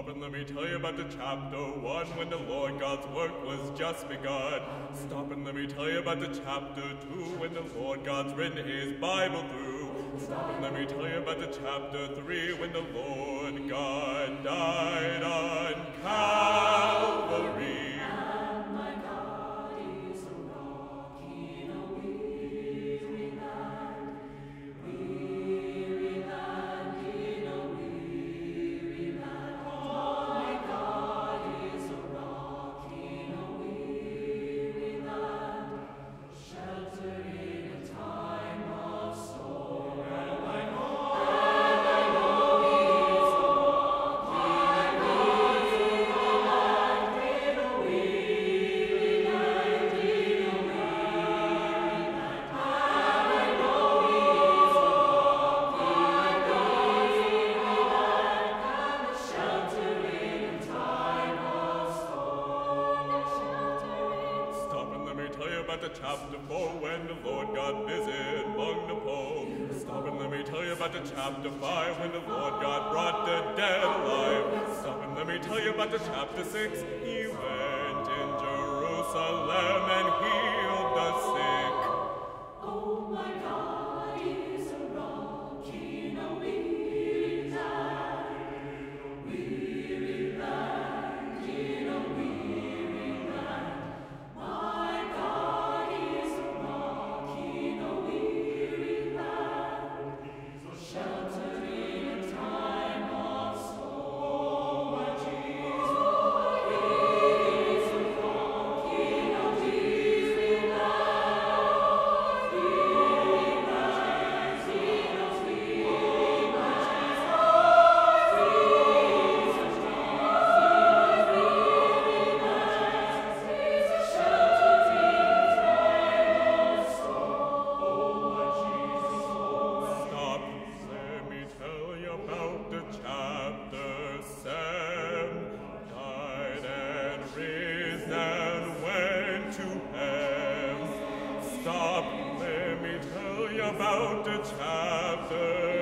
Stop and let me tell you about the chapter 1 when the Lord God's work was just begun. Stop and let me tell you about the chapter 2 when the Lord God's written his Bible through. Stop and let me tell you about the chapter 3 when the Lord God died on Calvary. And my God is a rock in a weary land, weary land in a weary land. My God is a rock in a weary land, shelter in a time of storm. And I know He's a rock in a weary land, in a weary land, in a weary land. And I know He's a rock in a weary land, and a shelter in a time of storm. Stop and let me tell you about the chapter 4 when the Lord God visited among the poor. Stop and let me tell you about the chapter 5 when the Lord God brought the dead alive. Stop and let me tell you about the chapter 6. He went in Jerusalem and healed the sick. Oh, my God is a rock in a weary land, weary land, in a weary land. My God is a rock in a weary land, shelter in a time of storm. My Jesus is a rock in a weary land, weary land, in a weary land. Jesus, is a shelter in a time of storm. Oh, my Jesus. Stop, let me tell you about the chapter 7. Died and risen and went to heaven. Stop, let me tell you about the chapter